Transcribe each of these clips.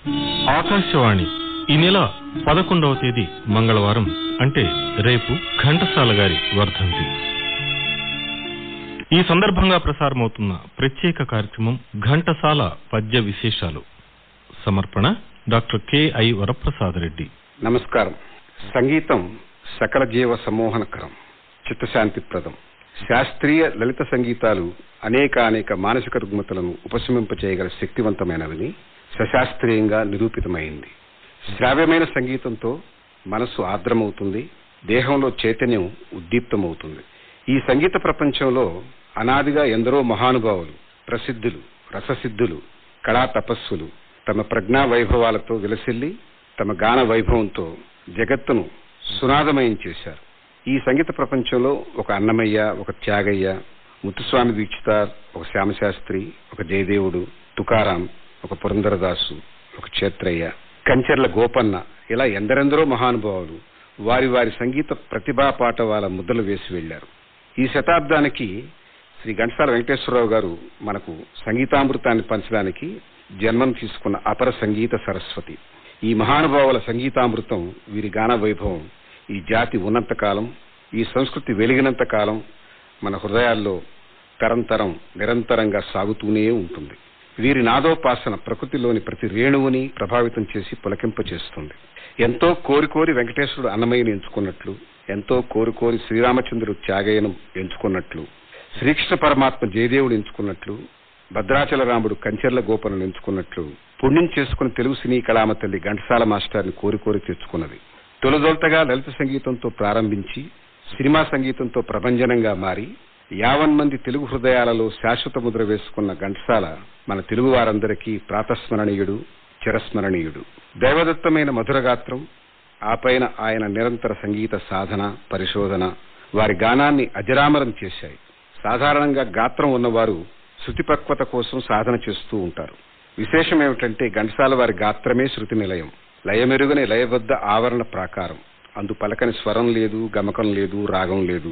ఆకాశవాణి ఈ నెల 11వ తేదీ మంగళవారం అంటే రేపు ఘంటసాల గారి వర్ధంతి. ఈ సందర్భంగా ప్రసారమవుతున్న ప్రత్యేక కార్యక్రమం ఘంటసాల పద్య విశేషాలు. సమర్పణ డాక్టర్ కె.ఐ. వరప్రసాదరెడ్డి. నమస్కారం. సంగీతం సకల జీవ సమ్మోహనకరం, చిత్తశాంతిప్రదం. శాస్త్రీయ లలిత సంగీతాలు అనేక మానసిక రుగ్మతలను ఉపశమింపచేయగల శక్తివంతమైనవని సశాస్త్రీయంగా నిరూపితమైంది. శ్రావ్యమైన సంగీతంతో మనస్సు ఆర్ద్రమవుతుంది, దేహంలో చైతన్యం ఉద్దీప్తమవుతుంది. ఈ సంగీత ప్రపంచంలో అనాదిగా ఎందరో మహానుభావులు, ప్రసిద్ధులు, రససిద్ధులు, కళా తపస్సులు తమ ప్రజ్ఞా వైభవాలతో విలసిల్లి తమ గాన వైభవంతో జగత్తును సునాదమయం చేశారు. ఈ సంగీత ప్రపంచంలో ఒక అన్నమయ్య, ఒక త్యాగయ్య, ముత్తుస్వామి దీక్షితార్, ఒక శ్యామశాస్త్రి, ఒక జయదేవుడు, తుకారాం, ఒక పురంధరదాసు, ఒక క్షేత్రయ్య, కంచెర్ల గోపన్న, ఇలా ఎందరెందరో మహానుభావులు వారి వారి సంగీత ప్రతిభా పాటవాల ముద్రలు వేసి వెళ్లారు. ఈ శతాబ్దానికి శ్రీ ఘంటసాల వెంకటేశ్వరరావు గారు మనకు సంగీతామృతాన్ని పంచడానికి జన్మం తీసుకున్న అపర సంగీత సరస్వతి. ఈ మహానుభావుల సంగీతామృతం, వీరి గాన వైభవం ఈ జాతి ఉన్నంతకాలం, ఈ సంస్కృతి వెలిగినంత కాలం మన హృదయాల్లో తరంతరం నిరంతరంగా సాగుతూనే ఉంటుంది. వీరి నాదోపాసన ప్రకృతిలోని ప్రతి రేణువుని ప్రభావితం చేసి పులకింపచేస్తుంది. ఎంతో కోరి వెంకటేశ్వరుడు అన్నమయ్యను ఎంచుకున్నట్లు, ఎంతో కోరి శ్రీరామచంద్రుడు త్యాగయ్యను ఎంచుకున్నట్లు, శ్రీకృష్ణ పరమాత్మ జయదేవుడు ఎంచుకున్నట్లు, భద్రాచల రాముడు కంచెర్ల గోపను ఎంచుకున్నట్లు పుణ్యం చేసుకుని తెలుగు సినీ కళామ తల్లి ఘంటసాల మాస్టర్ని కోరి తెచ్చుకున్నది. తొలదొలతగా లలిత సంగీతంతో ప్రారంభించి సినిమా సంగీతంతో ప్రభంజనంగా మారి 50 మంది తెలుగు హృదయాలలో శాశ్వత ముద్ర వేసుకున్న ఘంటసాల మన తెలుగు వారందరికీ ప్రాతస్మరణీయుడు, చిరస్మరణీయుడు. దైవదత్తమైన మధురగాత్రం, ఆపైన ఆయన నిరంతర సంగీత సాధన, పరిశోధన వారి గానాన్ని అజరామరం చేశాయి. సాధారణంగా గాత్రం ఉన్నవారు శృతిపక్వత కోసం సాధన చేస్తూ ఉంటారు. విశేషం ఏమిటంటే ఘంటసాల వారి గాత్రమే శృతి నిలయం, లయమెరుగని లయబద్ధ ఆవరణ ప్రాకారం. అందు పలకని స్వరం లేదు, గమకం లేదు, రాగం లేదు,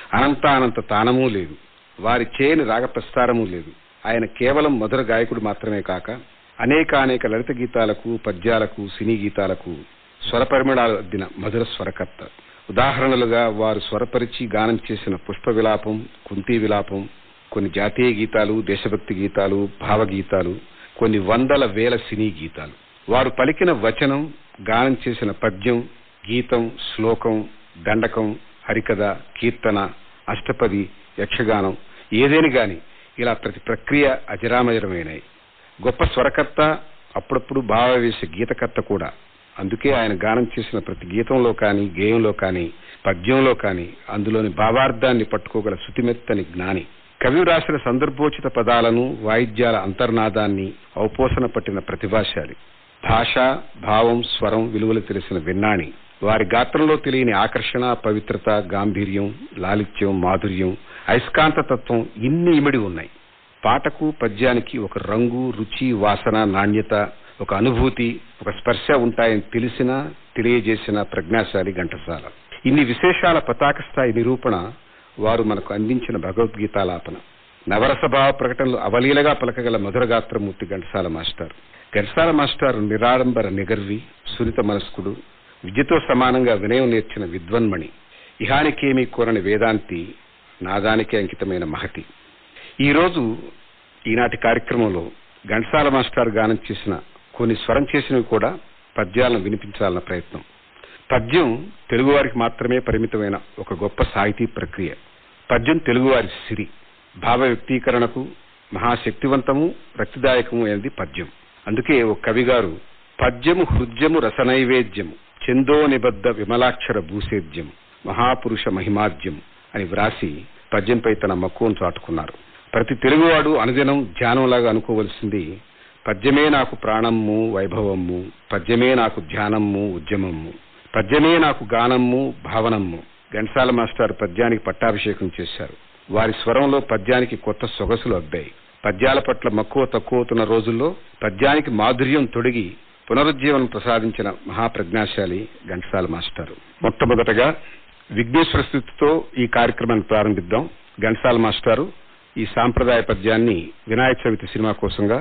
అనంత తానము లేదు, వారి చేయని రాగ ప్రస్తారము లేదు. ఆయన కేవలం మధుర గాయకుడు మాత్రమే కాక అనేక లలిత గీతాలకు, పద్యాలకు, సినీ గీతాలకు స్వరపరిమళాలు అద్దిన మధుర స్వరకర్త. ఉదాహరణలుగా వారు స్వరపరిచి గానం చేసిన పుష్ప విలాపం, కుంతీ విలాపం, కొన్ని జాతీయ గీతాలు, దేశభక్తి గీతాలు, భావగీతాలు, కొన్ని వందల వేల సినీ గీతాలు. వారు పలికిన వచనం, గానం చేసిన పద్యం, గీతం, శ్లోకం, దండకం, హరికథ, కీర్తన, అష్టపది, యక్షగానం ఏదేని గాని ఇలా ప్రతి ప్రక్రియ అజరామజరమైనవి. గొప్ప స్వరకర్త, అప్పుడప్పుడు భావవేశ గీతకర్త కూడా. అందుకే ఆయన గానం చేసిన ప్రతి గీతంలో కానీ, గేయంలో కానీ, పద్యంలో కానీ అందులోని భావార్థాన్ని పట్టుకోగల శృతిమెత్తని జ్ఞాని. కవి రాసిన సందర్భోచిత పదాలను, వాయిద్యాల అంతర్నాదాన్ని ఔపోసన పట్టిన ప్రతిభాశాలి. భాష, భావం, స్వరం విలువలు తెలిసిన విన్నాణి. వారి గాత్రంలో తెలియని ఆకర్షణ, పవిత్రత, గాంభీర్యం, లాలిత్యం, మాధుర్యం, అయస్కాంత తత్వం ఇన్ని ఇమిడి ఉన్నాయి. పాటకు, పద్యానికి ఒక రంగు, రుచి, వాసన, నాణ్యత, ఒక అనుభూతి, ఒక స్పర్శ ఉంటాయని తెలియజేసిన ప్రజ్ఞాశాలి ఘంటసాల. ఇన్ని విశేషాల పతాక స్థాయి నిరూపణ వారు మనకు అందించిన భగవద్గీతాలాపన. నవరసభావ ప్రకటనలు అవలీలగా పలకగల మధురగాత్రమూర్తి ఘంటసాల మాస్టర్. ఘంటసాల మాస్టర్ నిరాడంబర నిగర్వి, సున్నిత మనస్కుడు, విద్యతో సమానంగా వినయం నేర్చిన విద్వన్మణి, ఇహానికేమీ కోరని వేదాంతి, నాదానికే అంకితమైన మహతి. ఈరోజు ఈనాటి కార్యక్రమంలో ఘంటసాల మాస్టర్ గానం చేసిన కొన్ని స్వరం చేసినవి కూడా పద్యాలను వినిపించాలన్న ప్రయత్నం. పద్యం తెలుగువారికి మాత్రమే పరిమితమైన ఒక గొప్ప సాహితీ ప్రక్రియ. పద్యం తెలుగువారి సిరి, భావ వ్యక్తీకరణకు మహాశక్తివంతము, రక్తిదాయకము అయినది పద్యం. అందుకే ఒక కవిగారు పద్యము హృద్యము రసనైవేద్యము, చందో నిబద్ధ విమలాక్షర భూసేద్యం, మహాపురుష మహిమాద్యం అని వ్రాసి పద్యంపై తన మక్కువను చాటుకున్నారు. ప్రతి తెలుగువాడు అనుదినం ధ్యానంలాగా అనుకోవలసింది పద్యమే నాకు ప్రాణమ్ము, వైభవమ్ము, పద్యమే నాకు ధ్యానమ్ము, ఉద్యమమ్ము, పద్యమే నాకు గానమ్ము, భావనమ్ము. ఘంటసాల మాస్టర్ పద్యానికి పట్టాభిషేకం చేశారు. వారి స్వరంలో పద్యానికి కొత్త సొగసులు అబ్బాయి. పద్యాల పట్ల మక్కువ తక్కువవుతున్న రోజుల్లో పద్యానికి మాధుర్యం తొడిగి పునరుజ్జీవనం ప్రసాదించిన మహాప్రజ్ఞాశాలి ఘంటసాల మాస్టారు. మొట్టమొదటగా విఘ్నేశ్వర స్థితితో ఈ కార్యక్రమాన్ని ప్రారంభిద్దాం. ఘంటసాల మాస్టారు ఈ సాంప్రదాయ పద్యాన్ని వినాయక చవితి సినిమా కోసంగా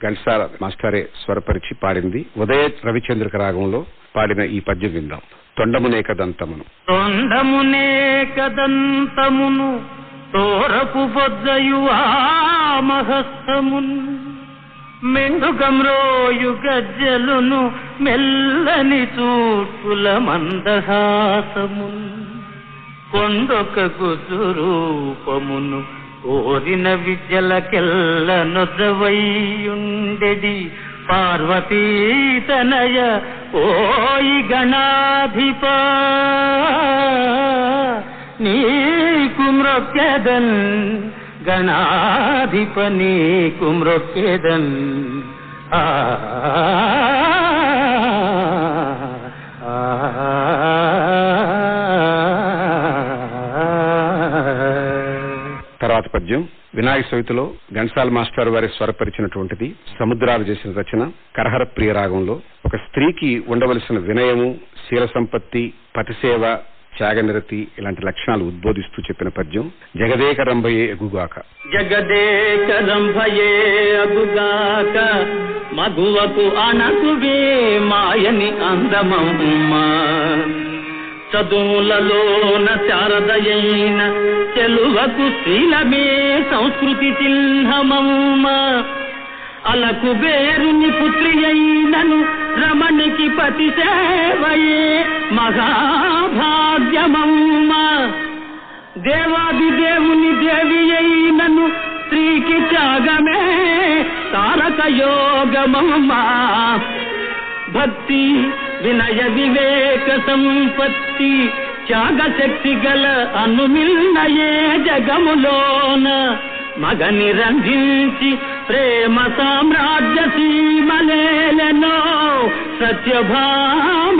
ఘంటసాల మాస్టారే స్వరపరిచి పాడింది. ఉదయ రవిచంద్రిక రాగంలో పాడిన ఈ పద్యం విందాం. తొండమునేకదంతమును తొండమునేకదంతమును తోరపు బొజ్జయు మహస్తమున్ మెండుగమ్రోయు గజ్జలును మెల్లని చూపుల మందహాసమున్ కొండొక గుజురూపమును కోరిన విద్యలకెల్ల నొద్దవైయుండెడి పార్వతీతనయ ఓయి గణాధిప నీకు మ్రొక్కెదన్ గణాధిప నీకు మ్రొక్కెదన్ తర్వాత పద్యం వినాయక చవితిలో ఘంటసాల మాస్టర్ వారి స్వరపరిచినటువంటిది. సముద్రాలు చేసిన రచన కరహర ప్రియ రాగంలో. ఒక స్త్రీకి ఉండవలసిన వినయము, శీల సంపత్తి, పతిసేవ, త్యాగనిరతి ఇలాంటి లక్షణాలు ఉద్బోధిస్తూ చెప్పిన పద్యం జగదేక రంభయే అగుగాక. జగదేక రంభయే అగుగాక మగువకు అనకువే మాయని అందమమ్మ చదువులలోన శారదయైన చెలువకు శీలమే సంస్కృతి చిహ్నమమ్మ అలకు బేరుని పుత్రి అయినను రమణికి పతి సేవయే మహాభాగ్యమమ్మ దేవాది దేవుని దేవి అయినను స్త్రీకి త్యాగమే తారక యోగమమ్మ భక్తి వినయ వివేక సంపత్తి త్యాగ శక్తి గల అనుమిల్నయే జగములోన మగని రంజించి ప్రేమ సామ్రాజ్య సీమలేలెనో సత్యభామ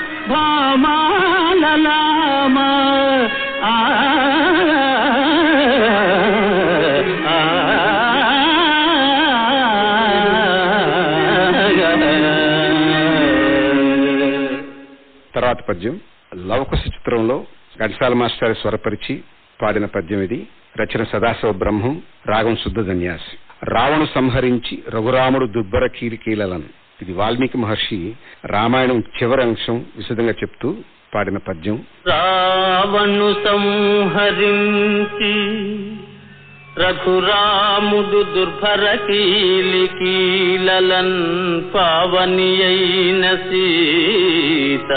భామాలలామ తర్వాత పద్యం లవకుశ చిత్రంలో ఘంటసాల మాస్టర్ స్వరపరిచి పాడిన పద్యం ఇది. రచన సదాశివ బ్రహ్మం, రాగం శుద్ధ ధన్యాసి. రావణు సంహరించి రఘురాముడు దుర్భర కీలికీలలను. ఇది వాల్మీకి మహర్షి రామాయణం చివరి అంశం విశదంగా చెప్తూ పాడిన పద్యం. రావణు సంహరించి రఘురాముడు దుర్భర కీలికీలన్ పావని అయిన సీత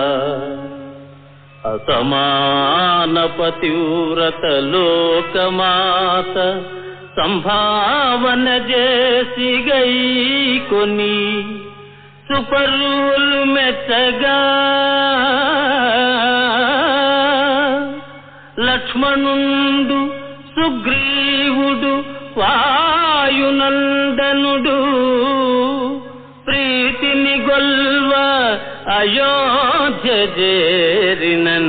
అసమాన పతివ్రత లోకమాత సంభావన చేసి గై కొని సుపరులు మెచ్చగా లక్ష్మణుండు సుగ్రీవుడు వాయునందనుడు ప్రీతిని గొల్వ అయోధ్య చేరినన్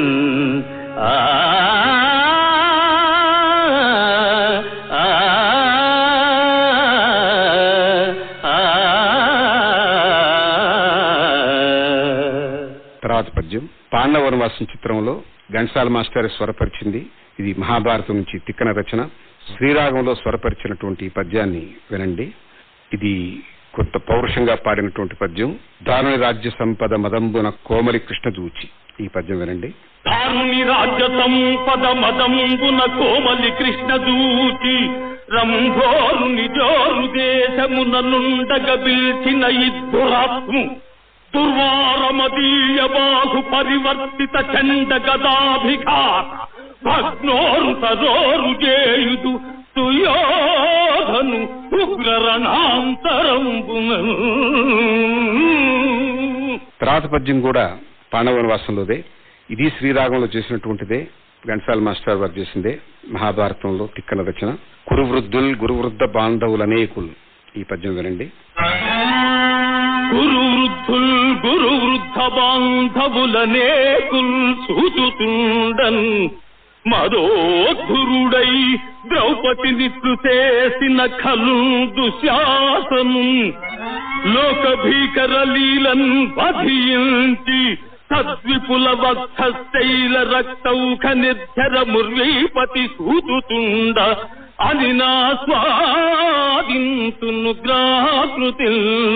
తర్వాత పద్యం పాండవ వనవాసం చిత్రంలో ఘంటసాల మాస్టర్ స్వరపరిచింది. ఇది మహాభారతం నుంచి తిక్కన రచన. శ్రీరాగంలో స్వరపరిచినటువంటి ఈ పద్యాన్ని వినండి. ఇది కొత్త పౌరుషంగా పాడినటువంటి పద్యం. దారుని రాజ్య సంపద మదంబున కోమలి కృష్ణ దూచి. ఈ పద్యం వినండి. దారుని రాజ్య సంపద మదంబున కోమలి కృష్ణ దూచి రంభోరు నిజోరు దేశమున నుండగ బిల్చిన ఇద్దురాత్ము దుర్వారమదీయ బాహు పరివర్తిత చండ గదాభిఘాత భగ్నోరు తరోరు చేయుదు సుయోధను ఉగ్ర రణాంతరంబున. తర్వాత పద్యం కూడా పాండవ వనవాసంలోదే. ఇది శ్రీరాగంలో చేసినటువంటిదే. ఘంటసాల మాస్టర్ వారు చేసిందే. మహాభారతంలో తిక్కన రచన. కురువృద్ధుల్ గురువృద్ధ బాంధవులనేకుల్. ఈ పద్యం వినండి. గురువృద్ధుల్ గురువృద్ధ బాంధవులనేకుల్ సూచుతుండన్ మదోద్ధురుడై ద్రౌపదిని చేసిన ఖలు దుశ్శాసను లోక భీకర లీలన్ వధించి సద్విపుల వక్షశైల రక్తౌఖ నిర్ధర ముర్వీపతి సూతుతుండ అని నా స్వాదింతును గ్రాకృతి.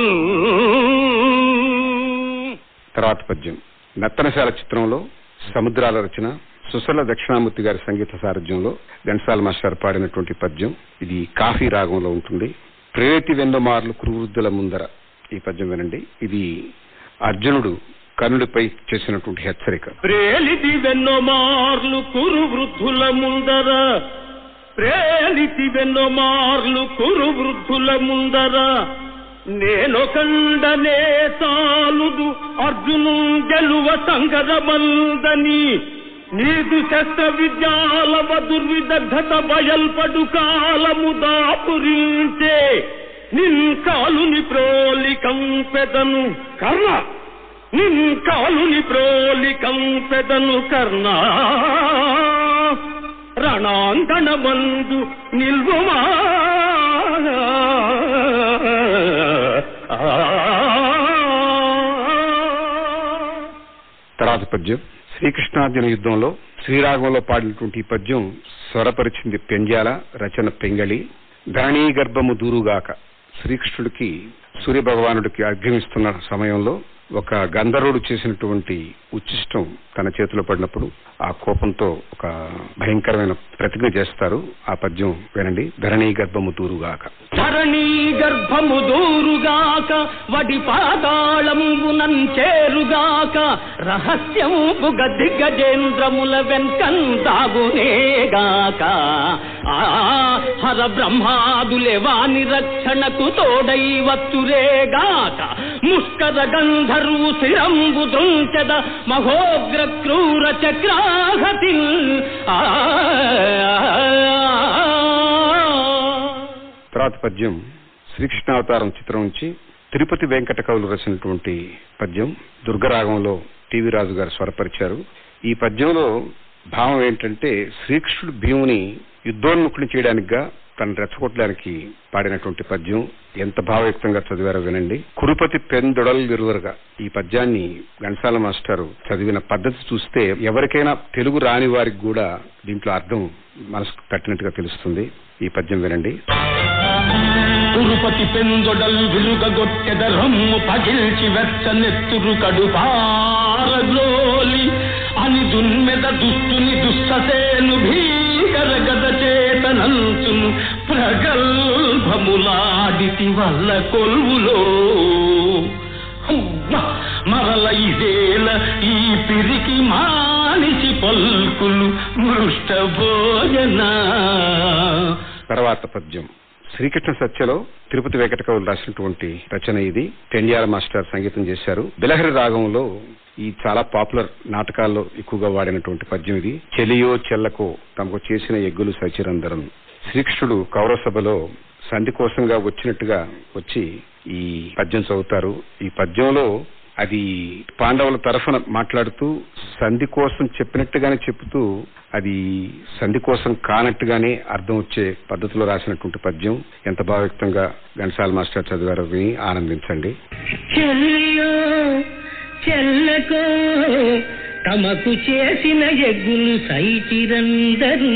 తర్వాత పద్యం నత్తనశాల చిత్రంలో సముద్రాల రచన సుసల దక్షిణామూర్తి గారి సంగీత సారథ్యంలో ఘంటసాల మాస్టర్ పాడినటువంటి పద్యం. ఇది కాఫీ రాగంలో ఉంటుంది. ప్రేతి వెన్నమార్లు కురువృద్ధుల ముందర ఈ పద్యం వినండి. ఇది అర్జునుడు కర్ణుడిపై చేసినటువంటి హెచ్చరిక. ప్రేలితి వెన్నమార్లు కురువృద్ధుల ముందర, ప్రేలితి వెన్నమార్లు కురువృద్ధుల ముందర, నేనొకండనే చాలుదు అర్జును గెలువ సంగరమందని, నీదు శస్త్ర విద్యాలవ దుర్విదగ్ధత బయల్పడు కాలము దాపురించే, నిన్ కాలుని ప్రోలికం పెదను కర్ణ, నిన్ కాలుని ప్రోలికం పెదను కర్ణ, రణాంగణమందు నిల్వమా. తర్వాత పద్యం శ్రీకృష్ణార్జున యుద్ధంలో శ్రీరాగంలో పాడినటువంటి ఈ పద్యం స్వరపరిచింది పెంజాల, రచన పెంగళి. ధరణీ గర్భము దూరుగాక, శ్రీకృష్ణుడికి సూర్యభగవానుడికి అర్ఘ్యమిస్తున్న సమయంలో ఒక గంధర్వుడు చేసినటువంటి ఉచ్చిష్టం తన చేతిలో పడినప్పుడు ఆ కోపంతో ఒక భయంకరమైన ప్రతిజ్ఞ చేస్తారు. ఆ పద్యం వినండి. ధరణీ గర్భము దూరుగాక. ధరణీ గర్భము దూరుగాక, వడి పాతాళంబునం చేరుగాక, రహస్యంబుగ దిగ్గజేంద్రముల వెంకందాగునేగాక, హర బ్రహ్మాదులే వాని రక్షణకు తోడై వత్తురేగాక, ముష్కర గంధర్వు శిరంబు దృంచద మహోగ్ర క్రూర చక్రాహతి. తర్వాత పద్యం శ్రీకృష్ణావతారం చిత్రం నుంచి తిరుపతి వెంకట కవులు రాసినటువంటి పద్యం. దుర్గరాగంలో టీవీ రాజు గారు స్వరపరిచారు. ఈ పద్యంలో భావం ఏంటంటే శ్రీకృష్ణుడు భీముని యుద్ధోన్ముఖుని చేయడానికిగా తను రెచ్చగొట్టడానికి పాడినటువంటి పద్యం. ఎంత భావయుక్తంగా చదివారో వినండి. కురుపతి పెందొడల్ విరువరుగా ఈ పద్యాన్ని ఘంటసాల మాస్టర్ చదివిన పద్ధతి చూస్తే ఎవరికైనా తెలుగు రాని వారికి కూడా దీంట్లో అర్థం మనసుకు తట్టినట్టుగా తెలుస్తుంది. ఈ పద్యం వినండి. కురుపతి పెందొడల్ విరుగొట్టెద రమ్ము పగిల్చి వెచ్చనెత్తురు కడుపారగ్లోలి, అని దున్మెద దుస్తుని దుస్తసేను భీకర గద చేతనంచును, ప్రగల్భములాడితి వల్ల కొల్వులో. మరల ఇదేల ఈ పిరికి మానిసి పల్కులు మృష్ట భోజన. తర్వాత పద్యం శ్రీకృష్ణ సత్యలో తిరుపతి వెంకట కవులు రాసినటువంటి రచన. ఇది పెండ్యాల మాస్టర్ సంగీతం చేశారు. బిలహరి రాగంలో ఈ చాలా పాపులర్ నాటకాల్లో ఎక్కువగా వాడినటువంటి పద్యం ఇది. చెలియో చెల్లకో తమకు చేసిన ఎగ్గులు సచిరందరం. శ్రీకృష్ణుడు కౌరవ సభలో సంధి కోసంగా వచ్చినట్టుగా వచ్చి ఈ పద్యం చదువుతారు. ఈ పద్యంలో అది పాండవుల తరఫున మాట్లాడుతూ సంధి కోసం చెప్పినట్టుగానే చెప్తూ అది సంధి కోసం కానట్టుగానే అర్థం వచ్చే పద్ధతిలో రాసినటువంటి పద్యం. ఎంత భావయుక్తంగా ఘంటసాల మాస్టర్ చదివారో విని ఆనందించండి. చెల్లకో తమకు చేసిన ఎగ్గులు సైచిరందరూ,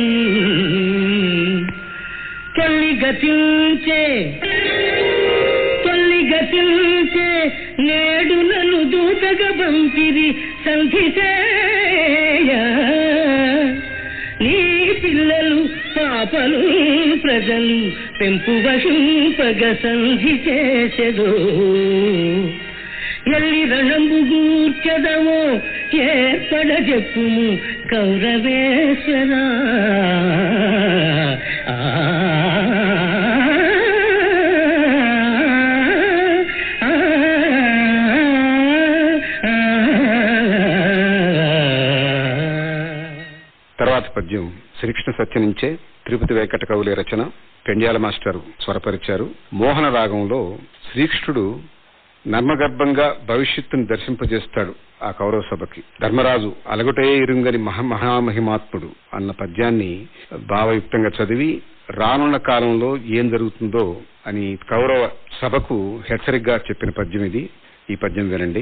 తొల్లి గతించే నేడు నన్ను దూతగా పంపిరి సంధిసేయ, నీ పిల్లలు పాపలు ప్రజలు పెంపు వశింపగ సంధి చేసెదో, ఎల్లి రణంబు గూర్చెదవో ఏర్పడ చెప్పుము కౌరవేశ్వరా. తర్వాత పద్యం శ్రీకృష్ణ సత్య నుంచే తిరుపతి వెంకట కవుల రచన. పెండ్యాల మాస్టర్ స్వరపరిచారు. మోహన రాగంలో శ్రీకృష్ణుడు నర్మగర్భంగా భవిష్యత్తును దర్శింపజేస్తాడు ఆ కౌరవ సభకి. ధర్మరాజు అలగుటే ఇరుంగని మహామహిమాత్ముడు అన్న పద్యాన్ని భావయుక్తంగా చదివి రానున్న కాలంలో ఏం జరుగుతుందో అని కౌరవ సభకు హెచ్చరికగా చెప్పిన పద్యం ఇది. ఈ పద్యం వినండి.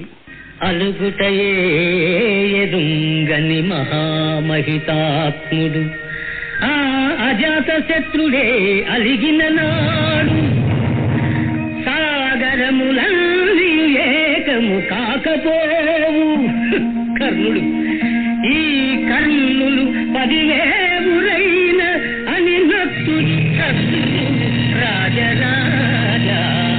అలుగుటయే ఎరుంగని మహామహితాత్ముడు ఆ అజాత శత్రుడే అలిగిన నాడు సాగరములన్నీ ఏకము కాకపోవు. కర్ణుడు ఈ కర్ణులు 10,000 అని నత్తు రాజరాజా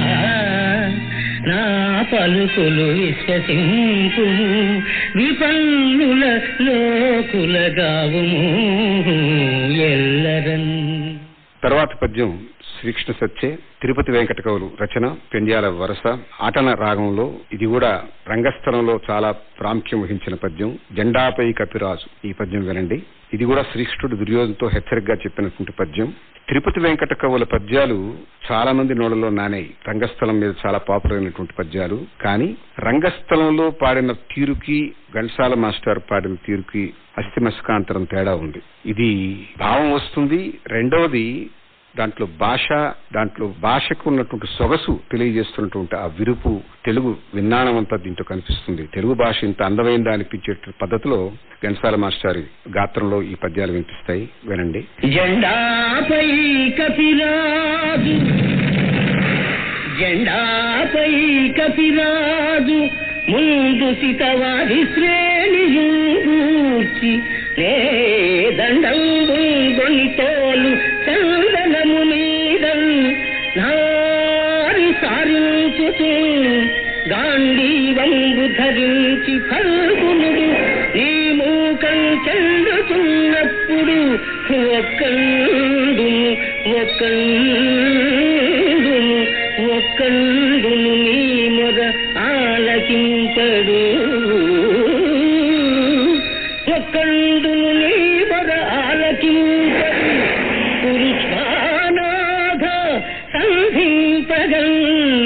నా పలుకులు విశ్వసింపు విపన్నుల లోకులగావుము ఎల్లరన్. తర్వాత పద్యం శ్రీకృష్ణ సత్యే తిరుపతి వెంకట కవులు రచన పెండ్యాల వరస ఆటన రాగంలో. ఇది కూడా రంగస్థలంలో చాలా ప్రాముఖ్యం వహించిన పద్యం. జెండాపై కపిరాజు ఈ పద్యం వినండి. ఇది కూడా శ్రీకృష్ణుడు దుర్యోధనతో హెచ్చరికగా చెప్పినటువంటి పద్యం. తిరుపతి వెంకట కవుల పద్యాలు చాలా మంది నోళ్ళలో నానాయి. రంగస్థలం మీద చాలా పాపులర్ అయినటువంటి పద్యాలు. కానీ రంగస్థలంలో పాడిన తీరుకి ఘంటసాల మాస్టర్ పాడిన తీరుకి అస్థిమస్కాంతరం తేడా ఉంది. ఇది భావం వస్తుంది. రెండవది దాంట్లో భాషకు ఉన్నటువంటి సొగసు తెలియజేస్తున్నటువంటి ఆ విరుపు తెలుగు విన్నాణం అంతా దీంట్లో కనిపిస్తుంది. తెలుగు భాష ఇంత అందమైందా అనిపించే పద్ధతిలో ఘంటసాల మాస్టర్ గాత్రంలో ఈ పద్యాలు వినిపిస్తాయి. వినండి. జెండాపై కపిరాజు జెండాపై కపిరాజు ముందు సితవారి శ్రేణియూర్చి రే దండంబు గొనితోలు చందనము మీదం నారి సారించుతూ గాంధీవంబు ధరించి ఫల్గునుడు నీ మూకం చెల్లుతున్నప్పుడు ఒక్కందును నీ మొద ఆలకింపడు ఒక్కందును నీ మొద ఆలకింపడు పురుషానాథ సంధింపగం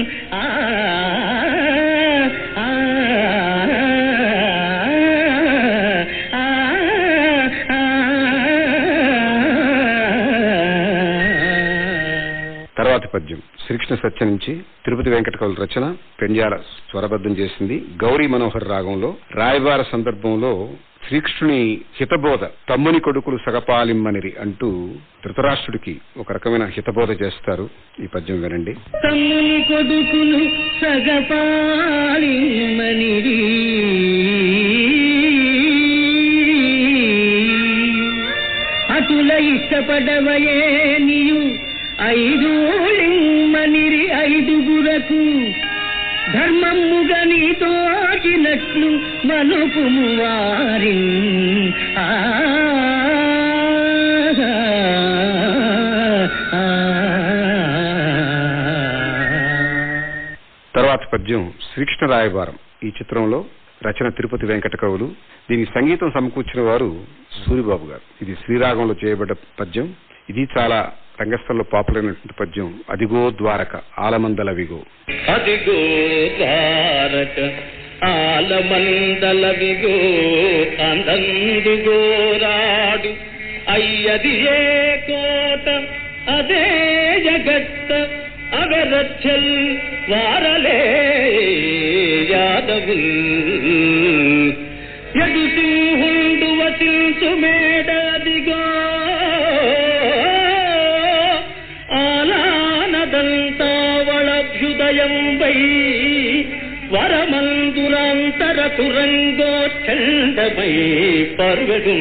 తర్వాత పద్యం శ్రీకృష్ణ సత్య నుంచి తిరుపతి వెంకట కవుల రచన పెండ్యాల స్వరబద్ధం చేసింది. గౌరీ మనోహర్ రాగంలో. రాయబార సందర్భంలో శ్రీకృష్ణుని హితబోధ తమ్ముని కొడుకులు సగపాలిమ్మనిరి అంటూ ధృతరాష్ట్రుడికి ఒక రకమైన హితబోధ చేస్తారు. ఈ పద్యం వినండి. తమ్ముని కొడుకులు సగపాలిమ్మనిరి అటుల ఇష్టపడవయే నీయు 5 లిమ్మనిరి 5గురకు ధర్మముగా నీతోచినట్లు మనుపుము వారి. తర్వాత పద్యం శ్రీకృష్ణ రాయబారం ఈ చిత్రంలో. రచన తిరుపతి వెంకట కవులు. దీనికి సంగీతం సమకూర్చిన వారు సూరిబాబు గారు. ఇది శ్రీరాగంలో చేయబడ్డ పద్యం. ఇది చాలా రంగస్థలంలో పాపులర్ అయినటువంటి పద్యం. అదిగో ద్వారక ఆలమందలవిగో. అదిగో ద్వారక ఆలమందలవిగో అందందుగోరాడు అయ్యది ఏ కోట అదే జగత్త అగరచ్చల్ వారలే యాదవుల్ ఎదు సింహుండు వసించు మేడదిగో ఆలానదంతావళభ్యుదయంబై వరమందురాంతర తురంగోచ్చండమై పర్వడు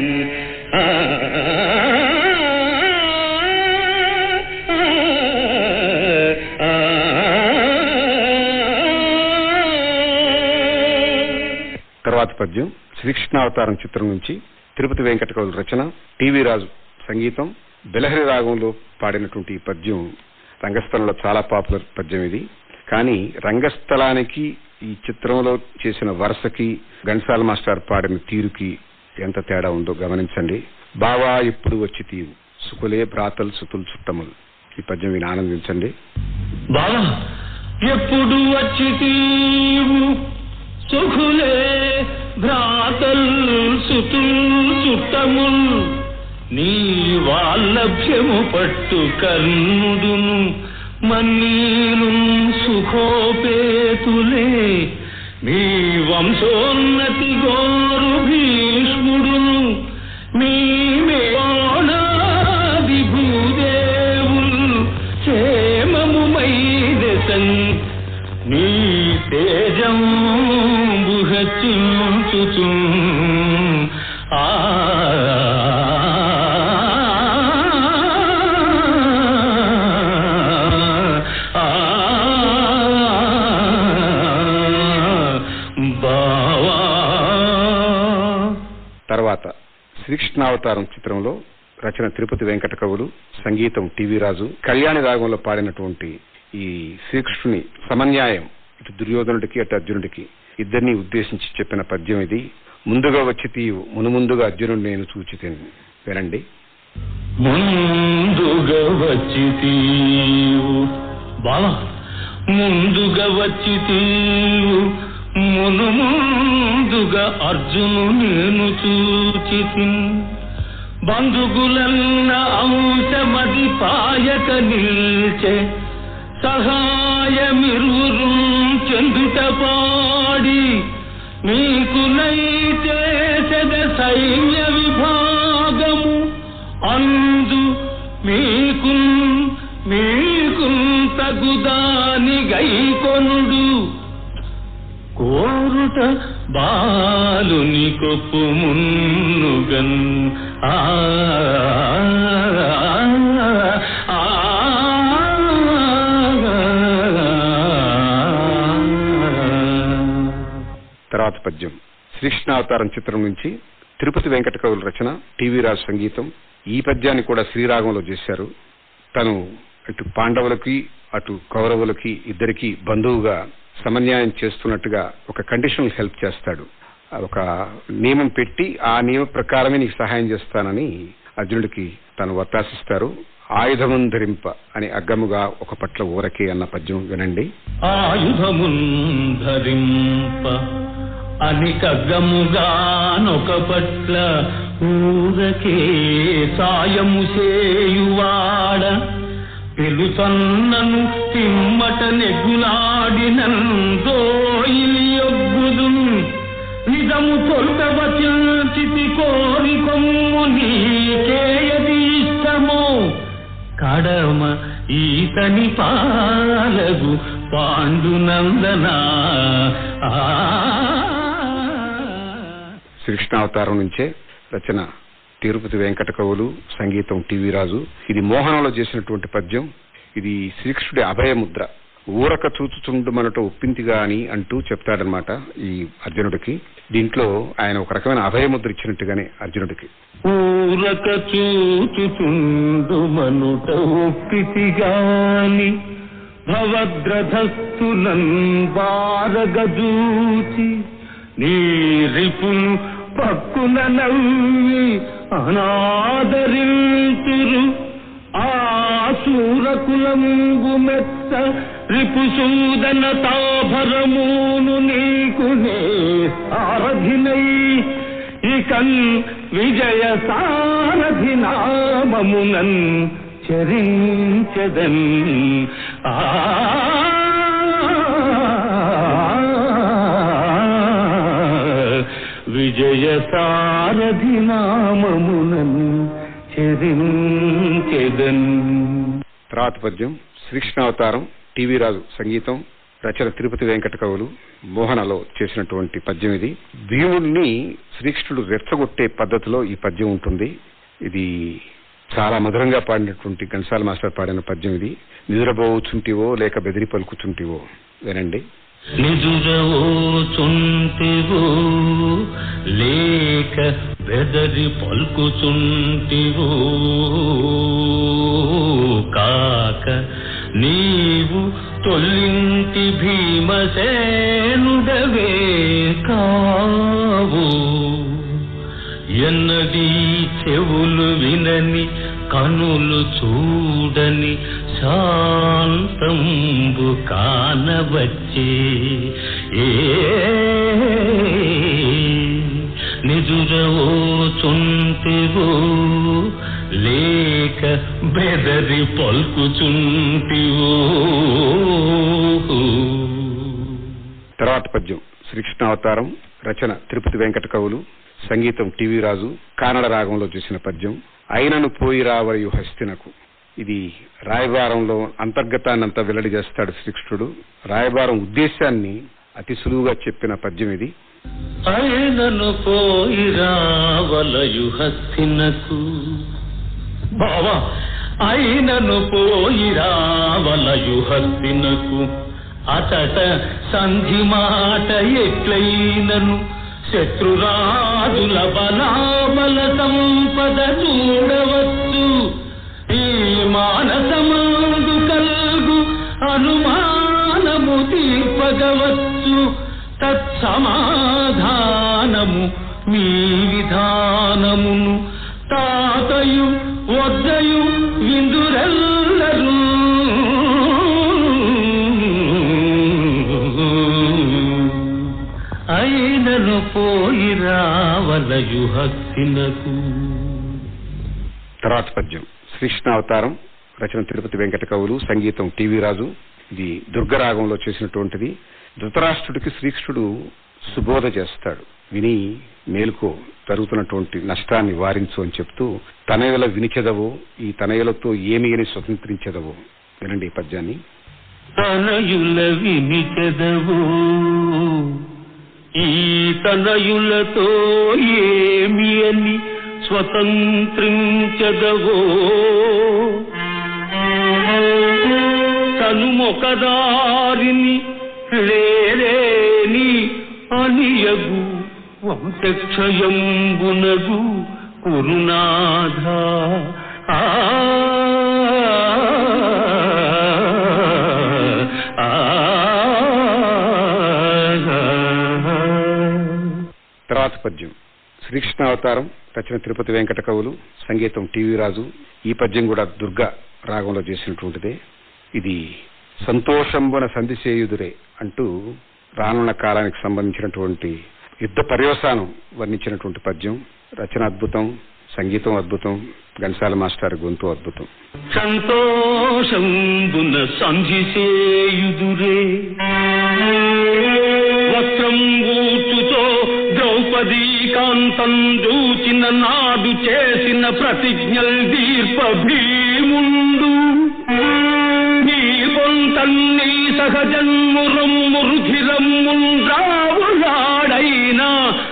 తర్వాత పద్యం శ్రీకృష్ణావతారం చిత్రం నుంచి. తిరుపతి వెంకట కవుల రచన, టీవీ రాజు సంగీతం. బెలహరి రాగంలో పాడినటువంటి ఈ పద్యం రంగస్థలంలో చాలా పాపులర్ పద్యం ఇది. కానీ రంగస్థలానికి ఈ చిత్రంలో చేసిన వరుసకి ఘంటసాల మాస్టర్ పాడిన తీరుకి ఎంత తేడా ఉందో గమనించండి. బావా ఎప్పుడు వచ్చి తీవు సుకులే భ్రాతలు సుతులు చుట్టములు. ఈ పద్యం విని ఆనందించండి. బావా ఎప్పుడు వచ్చి తీవు సుఖులే భ్రాతల్ సుతుల్ చుట్టముల్ నీ వాల్లభ్యము పట్టు కర్ణుడును మన్నీలు సుఖోపేతులే మీ వంశోన్నతి గోరు భీష్ముడును మీ మేనా వెచ్చించుచు తర్వాత శ్రీకృష్ణావతారం చిత్రంలో రచన తిరుపతి వెంకట కవులు, సంగీతం టివి రాజు, కళ్యాణి రాగంలో పాడినటువంటి ఈ శ్రీకృష్ణుని సమన్యాయం ఇటు దుర్యోధనుడికి అటు అర్జునుడికి ఇద్దరిని ఉద్దేశించి చెప్పిన పద్యం ఇది. ముందుగా వచ్చి తీయు మునుముందుగా అర్జునుడు నేను చూచితేను. వినండి. ముందుగా వచ్చి తీయు బావా, ముందుగా వచ్చి తీయు మునుముందుగా అర్జును నేను చూచితిన్. బంధుగులన్న అంశమది పాయక నిల్చే సహాయమిరువురు చెందుట పాడి మీకు నైచేసద సైన్య విభాగము అందు మీకు తగుదాని గైకొనుడు కోరుట బాలుని కొప్పు మున్నుగన్ తర్వాత పద్యం శ్రీకృష్ణావతారం చిత్రం నుంచి తిరుపతి వెంకట కవుల రచన, టివి రాజు సంగీతం. ఈ పద్యాన్ని కూడా శ్రీరాగంలో చేశారు. తను అటు పాండవులకి అటు కౌరవులకి ఇద్దరికి బంధువుగా సమన్యాయం చేస్తున్నట్టుగా ఒక కండిషనల్ హెల్ప్ చేస్తాడు. ఒక నియమం పెట్టి ఆ నియమ ప్రకారమే నీకు సహాయం చేస్తానని అర్జునుడికి తను వత్తాసిస్తారు. ఆయుధమున్ ధరింప అని అగ్గముగా ఒక పట్ల ఊరకే అన్న పద్యం వినండి. ఆయుధమున్ ధరింప అని కగ్గముగానొక పట్ల ఊరకే సాయము చేయువాడ పెలుసన్నను తిమ్మట నెగ్గులాడినందోయిలియొగ్గుదు నిజము తొలగవచితి కోరి కొమ్ము నీకేయది ఇష్టమో కడమ ఈతని పాలగు పాండునందనా. శ్రీకృష్ణావతారం నుంచే రచన తిరుపతి వెంకట కవులు, సంగీతం టివి రాజు. ఇది మోహనంలో చేసినటువంటి పద్యం. ఇది శ్రీకృష్ణుడి అభయముద్ర. ఊరక చూచుచుండుమనట ఒప్పింతిగా అని అంటూ చెప్తాడనమాట ఈ అర్జునుడికి. దీంట్లో ఆయన ఒక రకమైన అభయముద్ర ఇచ్చినట్టుగానే అర్జునుడికి. ఊరక చూచుచుండుమనుట ఒప్పితిగాని భవద్రధస్తులన్ బారగజూచి నీ రిపులు పక్కున నవ్వి అనాదరింతురు ఆ శూరకులంబు మెత్త రిపుసూదన తాభరమును నీకు నే సారథినై ఇకన్ విజయ సారథి నామమునన్ చరించదన్. విజయ సారథి నామమునన్ చరించెదన్. తర్వాత పద్యం శ్రీకృష్ణావతారం టివి రాజు సంగీతం, రచన తిరుపతి వెంకట కవులు, మోహనలో చేసినటువంటి పద్యం ఇది. భీముడిని శ్రీకృష్ణుడు రెచ్చగొట్టే పద్ధతిలో ఈ పద్యం ఉంటుంది. ఇది చాలా మధురంగా పాడినటువంటి ఘంటసాల మాస్టర్ పాడిన పద్యం ఇది. నిదురబోచుంటివో లేక బెదిరి పలుకుచుంటివో వినండి. నిదురవోచుంటివో లేక బెదరి పలుకుచుంటివో కాక నీవు తొల్లింటి భీమసేనుడవే కావు. ఎన్నడీ చెవులు వినని కనులు చూడని శాంతంబు కానవచ్చే నిదురవోచుంటివో లేక బెదరి పలుకుచుంటివో. తర్వాత పద్యం శ్రీకృష్ణావతారం, రచన తిరుపతి వెంకట కవులు, సంగీతం టివి రాజు, కానడ రాగంలో చేసిన పద్యం. అయినను పోయి రావయు హస్తినకు. ఇది రాయబారంలో అంతర్గతాన్నంతా వెల్లడి చేస్తాడు శ్రీకృష్ణుడు. రాయబారం ఉద్దేశాన్ని అతి సులువుగా చెప్పిన పద్యం ఇది. ఆయనను పోయి రావలయు హస్తినకు బావా, అయినను పోయి రావలయు హస్తినకు అతట సంధి మాట ఎట్లయినను శత్రురాజుల బలాబల సంపద చూడవచ్చు. ఈ మానసమందు కల్గు అనుమానము తీర్పగవచ్చు. తత్సమాధానము మీ విధానమును తాతయు వద్దయు విందురెల్లరూ. అయినను పోయి రావలయు హస్తినకు. తర్వాత పద్యం శ్రీకృష్ణావతారం, రచన తిరుపతి వెంకట కవులు, సంగీతం టీవీ రాజు. ఇది దుర్గరాగంలో చేసినటువంటిది. ధృతరాష్ట్రుడికి శ్రీకృష్ణుడు సుబోధ చేస్తాడు. విని మేలుకో, జరుగుతున్నటువంటి నష్టాన్ని వారించు అని చెప్తూ, తనయుల వినిచెదవో, ఈ తనయులతో ఏమి అని స్వతంత్రించెదవో. వినండి ఈ పద్యాన్ని. తనయుల వినిచెదవో, ఈ తనయులతో ఏమి అని స్వతంత్రించెదవో. తనుమొకదారిని లేరేని అనియగు వంశక్షయంబునగు కురునాథ. తర్వాత పద్యం శ్రీకృష్ణావతారం, రచన తిరుపతి వెంకట కవులు, సంగీతం టీవీ రాజు. ఈ పద్యం కూడా దుర్గ రాగంలో చేసినటువంటిదే. ఇది సంతోషంబున సంధిసేయుదురే అంటూ రానున్న కాలానికి సంబంధించినటువంటి యుద్ధ పర్యవసానం వర్ణించినటువంటి పద్యం. రచన అద్భుతం, సంగీతం అద్భుతం, ఘంటసాల మాస్టర్ గొంతు అద్భుతం. సంతోషంబున సంధిసేయుదురే, వస్త్రంబూచుతో ద్రౌపదీ కాంతం దూచిన నాడు చేసిన ప్రతిజ్ఞల్ దీర్ప భీముండు. నీ పొంతన్నీ సహజన్మురమ్ము రుధిరమ్ముండ్రావులాడైనా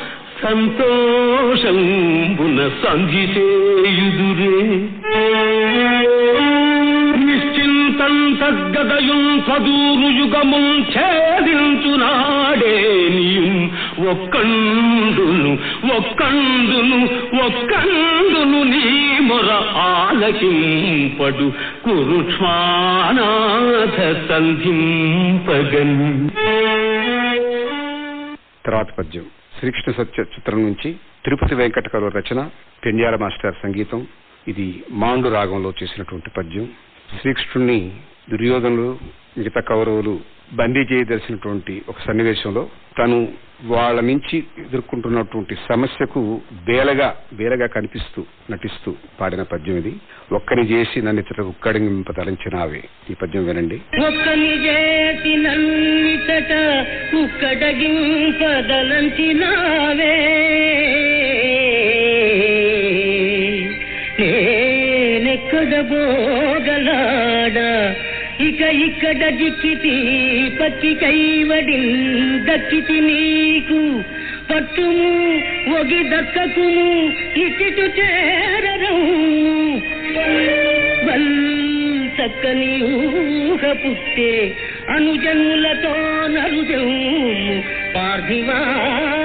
సంతోషంబున సంధిసేయుదురే. నిశ్చింతం తగ్గదయున్ సదూరు యుగమున్ ఛేదించునాడేనియున్ ఒక్కందును ఒక్కందును ఒక్కందును నీ మొర ఆలకింపడు కురుక్ష్మానాథ సంధింపగన్. తర్వాత పద్యం శ్రీకృష్ణ సత్య చిత్రం నుంచి తిరుపతి వెంకట కవుల రచన, పెండ్యాల మాస్టర్ సంగీతం. ఇది మాండు రాగంలో చేసినటువంటి పద్యం. శ్రీకృష్ణుణ్ణి దుర్యోధనులు, మిగతా కౌరవులు బందీ చేయదలిసినటువంటి ఒక సన్నివేశంలో తను వాళ్ళ నుంచి ఎదుర్కొంటున్నటువంటి సమస్యకు బేలగా కనిపిస్తూ నటిస్తూ పాడిన పద్యం ఇది. ఒక్కని చేసి నన్నితట ఉక్కడింపదలించినావే. ఈ పద్యం వినండి. ఒక్కని చేసి నన్నితట ఉక్కడింపదలించినావే, నేనెక్కడ పోగలాడా, ఇక ఇక్కడ జిక్కితి పత్తి కైవడి దక్కితి నీకు. పట్టుము ఒగి దక్కకుము ఇచ్చిటు చేరరు, చక్కని ఊహ పుట్టే అనుజనులతో నరుజము పార్థివా.